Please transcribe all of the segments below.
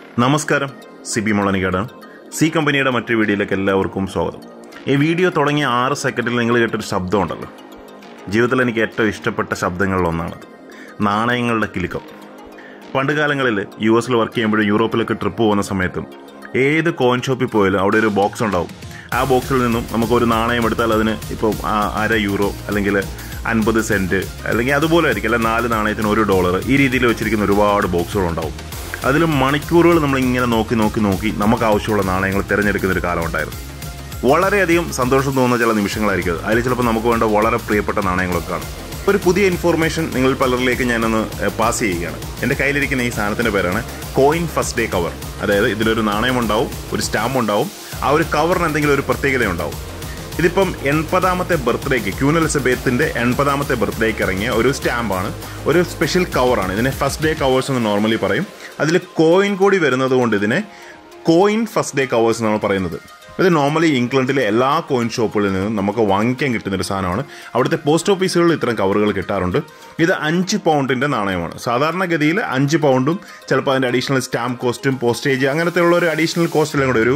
നമസ്കാരം, സിബി മുളനിക്കാടാണ്. സി കമ്പനിയുടെ മറ്റൊരു വീഡിയോയിലേക്ക് എല്ലാവർക്കും സ്വാഗതം. ഈ വീഡിയോ തുടങ്ങിയ 6 സെക്കൻഡിൽ നിങ്ങൾ കേട്ടൊരു ശബ്ദമുണ്ടല്ലോ, ജീവിതത്തിൽ എനിക്ക് ഏറ്റവും ഇഷ്ടപ്പെട്ട ശബ്ദങ്ങളിലൊന്നാണത്. നാണയങ്ങളുടെ കിലുക്കം. പണ്ട് കാലങ്ങളിൽ US വർക്ക് ചെയ്യുമ്പോഴും യൂറോപ്പിലൊക്കെ ട്രിപ്പ് പോകുന്ന സമയത്തും ഏത് കോയിൻ ഷോപ്പിൽ പോയാലും അവിടെ ഒരു ബോക്സ് ഉണ്ടാവും. ആ ബോക്സിൽ നിന്നും നമുക്കൊരു നാണയം എടുത്താൽ അതിന് ഇപ്പോൾ €1 അല്ലെങ്കിൽ 50 സെൻറ്റ് അല്ലെങ്കിൽ അതുപോലെ ആയിരിക്കും, അല്ല 4 നാണയത്തിന് $1 ഈ രീതിയിൽ വെച്ചിരിക്കുന്ന ഒരുപാട് ബോക്സുകളുണ്ടാവും. അതിൽ മണിക്കൂറുകൾ നമ്മളിങ്ങനെ നോക്കി നമുക്ക് ആവശ്യമുള്ള നാണയങ്ങൾ തിരഞ്ഞെടുക്കുന്ന ഒരു കാലം ഉണ്ടായിരുന്നു. വളരെയധികം സന്തോഷം തോന്നുന്ന ചില നിമിഷങ്ങളായിരിക്കും അത്. അതിൽ ചിലപ്പോൾ നമുക്ക് വേണ്ട വളരെ പ്രിയപ്പെട്ട നാണയങ്ങളൊക്കെ കാണും. ഒരു പുതിയ ഇൻഫോർമേഷൻ നിങ്ങൾ പലരിലേക്ക് ഞാനൊന്ന് പാസ് ചെയ്യുകയാണ്. എൻ്റെ കയ്യിലിരിക്കുന്ന ഈ സാധനത്തിൻ്റെ പേരാണ് കോയിൻ ഫസ്റ്റ് ഡേ കവർ. അതായത് ഇതിലൊരു നാണയമുണ്ടാവും, ഒരു സ്റ്റാമ്പ് ഉണ്ടാവും, ആ ഒരു കവറിന് എന്തെങ്കിലും ഒരു പ്രത്യേകതയുണ്ടാവും. ഇതിപ്പം 80ാമത്തെ ബർത്ത്ഡേക്ക്, ക്യൂൻ എലിസബത്തിൻ്റെ 80ാമത്തെ ബർത്ത്ഡേക്ക് ഇറങ്ങിയ ഒരു സ്റ്റാമ്പാണ്, ഒരു സ്പെഷ്യൽ കവറാണ്. ഇതിനെ ഫസ്റ്റ് ഡേ കവേഴ്സ് എന്ന് നോർമലി പറയും. അതിൽ കോയിൻ കൂടി വരുന്നത് കൊണ്ട് ഇതിനെ കോയിൻ ഫസ്റ്റ് ഡേ കവേഴ്സ് എന്നാണ് പറയുന്നത്. ഇത് നോർമലി ഇംഗ്ലണ്ടിലെ എല്ലാ കോയിൻ ഷോപ്പുകളിൽ നിന്നും നമുക്ക് വാങ്ങിക്കാൻ കിട്ടുന്നൊരു സാധനമാണ്. അവിടുത്തെ പോസ്റ്റ് ഓഫീസുകളിൽ ഇത്തരം കവറുകൾ കിട്ടാറുണ്ട്. ഇത് 5 പൗണ്ടിൻ്റെ നാണയമാണ്. സാധാരണഗതിയിൽ 5 പൗണ്ടും ചിലപ്പോൾ അതിൻ്റെ അഡീഷണൽ സ്റ്റാമ്പ് കോസ്റ്റും പോസ്റ്റേജ് അങ്ങനത്തെ ഉള്ള ഒരു അഡീഷണൽ കോസ്റ്റ് എല്ലാം കൂടെ ഒരു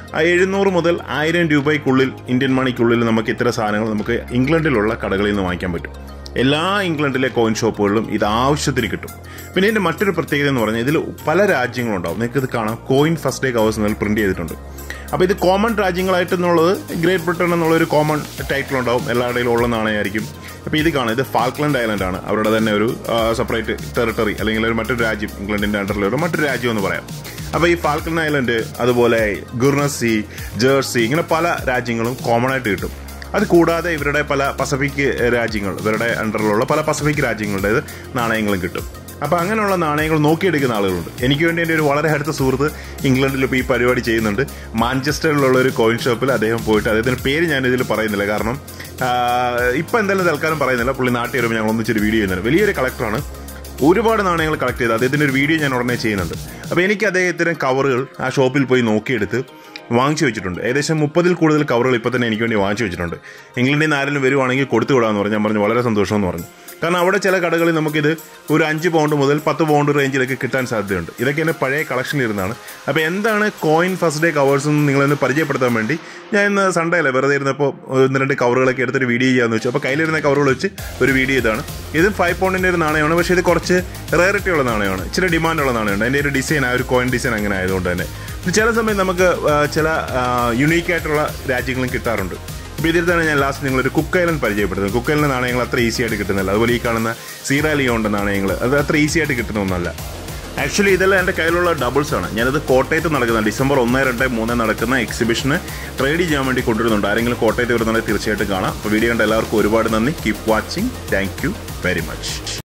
700 മുതൽ 1000 രൂപയ്ക്കുള്ളിൽ, ഇന്ത്യൻ മണിക്കുള്ളിൽ നമുക്ക് ഇത്തരം സാധനങ്ങൾ നമുക്ക് ഇംഗ്ലണ്ടിലുള്ള കടകളിൽ നിന്ന് വാങ്ങിക്കാൻ പറ്റും. എല്ലാ ഇംഗ്ലണ്ടിലെ കോയിൻ ഷോപ്പുകളിലും ഇത് ആവശ്യത്തിന് കിട്ടും. പിന്നെ ഇതിൻ്റെ മറ്റൊരു പ്രത്യേകത എന്ന് പറഞ്ഞാൽ ഇതിൽ പല രാജ്യങ്ങളുണ്ടാവും. നിങ്ങൾക്കിത് കാണാം, കോയിൻ ഫസ്റ്റ് ഡേ കവേഴ്സ് എന്നതിൽ പ്രിന്റ് ചെയ്തിട്ടുണ്ട്. അപ്പോൾ ഇത് കോമൺ രാജ്യങ്ങളായിട്ടെന്നുള്ളത് ഗ്രേറ്റ് ബ്രിട്ടൻ എന്നുള്ളൊരു കോമൺ ടൈറ്റിൽ ഉണ്ടാവും, എല്ലാവരുടെയും ഉള്ള നാണയമായിരിക്കും. അപ്പോൾ ഇത് കാണാം, ഇത് ഫാൽക്ലൻഡ് ഐലൻഡാണ്. അവരുടെ തന്നെ ഒരു സെപ്പറേറ്റ് ടെറിട്ടറി അല്ലെങ്കിൽ ഒരു മറ്റൊരു രാജ്യം, ഇംഗ്ലണ്ടിൻ്റെ അണ്ടറിലുള്ള മറ്റൊരു രാജ്യം എന്ന് പറയാം. അപ്പോൾ ഈ ഫാൽക്ലൻഡ് ഐലൻഡ്, അതുപോലെ ഗുർണസി, ജേഴ്സി, ഇങ്ങനെ പല രാജ്യങ്ങളും കോമൺ ആയിട്ട് കിട്ടും. അത് കൂടാതെ ഇവരുടെ പല പസഫിക് രാജ്യങ്ങൾ, ഇവരുടെ അണ്ടറിലുള്ള പല പസഫിക് രാജ്യങ്ങളുടെ നാണയങ്ങളും കിട്ടും. അപ്പോൾ അങ്ങനെയുള്ള നാണയങ്ങൾ നോക്കിയെടുക്കുന്ന ആളുകളുണ്ട്. എനിക്ക് വേണ്ടി എൻ്റെ ഒരു വളരെ അടുത്ത സുഹൃത്ത് ഇംഗ്ലണ്ടിൽ ഇപ്പോൾ ഈ പരിപാടി ചെയ്യുന്നുണ്ട്. മാഞ്ചസ്റ്ററിലുള്ള ഒരു കോയിൻ ഷോപ്പിൽ അദ്ദേഹം പോയിട്ട്, അദ്ദേഹത്തിൻ്റെ പേര് ഞാനിതിൽ പറയുന്നില്ല, കാരണം ഇപ്പം എന്തായാലും തൽക്കാലം പറയുന്നില്ല. പുള്ളി നാട്ടിൽ വരുമ്പോൾ ഞങ്ങൾ ഒന്നിച്ചൊരു വീഡിയോ ചെയ്യുന്നുണ്ട്. വലിയൊരു കളക്ടറാണ്, ഒരുപാട് നാണയങ്ങൾ കളക്ട് ചെയ്ത് അദ്ദേഹത്തിൻ്റെ ഒരു വീഡിയോ ഞാൻ ഉടനെ ചെയ്യുന്നുണ്ട്. അപ്പോൾ എനിക്ക് അദ്ദേഹത്തിന് കവറുകൾ ആ ഷോപ്പിൽ പോയി നോക്കിയെടുത്ത് വാങ്ങിച്ചു വെച്ചിട്ടുണ്ട്. ഏകദേശം 30ൽ കൂടുതൽ കവറുകൾ ഇപ്പോൾ തന്നെ എനിക്ക് വേണ്ടി വാങ്ങിച്ചു വെച്ചിട്ടുണ്ട്. ഇംഗ്ലണ്ടിൽ നിന്ന് ആരെങ്കിലും വരുവാണെങ്കിൽ കൊടുത്തു വിടാമെന്ന് പറഞ്ഞു. ഞാൻ പറഞ്ഞു വളരെ സന്തോഷമെന്ന് പറഞ്ഞു. കാരണം അവിടെ ചില കടകളിൽ നമുക്കിത് ഒരു 5 പൗണ്ട് മുതൽ 10 പൗണ്ട് റേഞ്ചിലൊക്കെ കിട്ടാൻ സാധ്യതയുണ്ട്. ഇതൊക്കെ എൻ്റെ പഴയ കളക്ഷനിൽ ഇരുന്നാണ്. അപ്പോൾ എന്താണ് കോയിൻ ഫസ്റ്റ് ഡേ കവേഴ്സ് എന്ന് നിങ്ങളൊന്ന് പരിചയപ്പെടുത്താൻ വേണ്ടി ഞാൻ ഇന്ന് സൺഡേ അല്ലേ വെറുതെ ഇരുന്നപ്പോൾ 1-2 കവറുകളൊക്കെ എടുത്തൊരു വീഡിയോ ചെയ്യാമെന്ന് വെച്ചു. അപ്പോൾ കയ്യിലിരുന്ന കവറുകൾ വെച്ച് ഒരു വീഡിയോ ഇതാണ്. ഇതും 5 പൗണ്ടിൻ്റെ ഒരു നാണയമാണ്, പക്ഷേ ഇത് കുറച്ച് റേറിറ്റി ഉള്ള നാണയമാണ്, ഇച്ചിരി ഡിമാൻഡുള്ള നാണയമുണ്ട്. അതിൻ്റെ ഒരു ഡിസൈൻ, ആ ഒരു കോയിൻ ഡിസൈൻ അങ്ങനെ ആയതുകൊണ്ട് തന്നെ ചില സമയം നമുക്ക് ചില യുണീക്കായിട്ടുള്ള രാജ്യങ്ങളും കിട്ടാറുണ്ട്. ഇപ്പോൾ ഇതിൽ തന്നെ ഞാൻ ലാസ്റ്റ് നിങ്ങളൊരു കുക്ക് ഐലൻഡ് പരിചയപ്പെടുത്തുന്നത്. കുക്ക് ഐലൻഡ് നാണയങ്ങൾ അത്ര ഈസി ആയിട്ട് കിട്ടുന്നില്ല. അതുപോലെ ഈ കാണുന്ന സീറ ലിയോണിൻ്റെ നാണയങ്ങൾ അത് അത്ര ഈസി ആയിട്ട് കിട്ടുന്ന ഒന്നല്ല. ആക്ച്വലി ഇതെല്ലാം എൻ്റെ കയ്യിലുള്ള ഡബിൾസാണ്. ഞാനത് കോട്ടയത്ത് നടക്കുന്ന ഡിസംബർ 1, 2, 3 നടക്കുന്ന എക്സിബിഷന് ട്രേഡ് ചെയ്യാൻ വേണ്ടി കൊണ്ടുവരുന്നുണ്ട്. ആരെങ്കിലും കോട്ടയത്ത് വരുന്നുണ്ടെങ്കിൽ തീർച്ചയായിട്ടും കാണാം. അപ്പോൾ വീഡിയോ കണ്ട എല്ലാവർക്കും ഒരുപാട് നന്ദി. Keep watching. Thank you very much.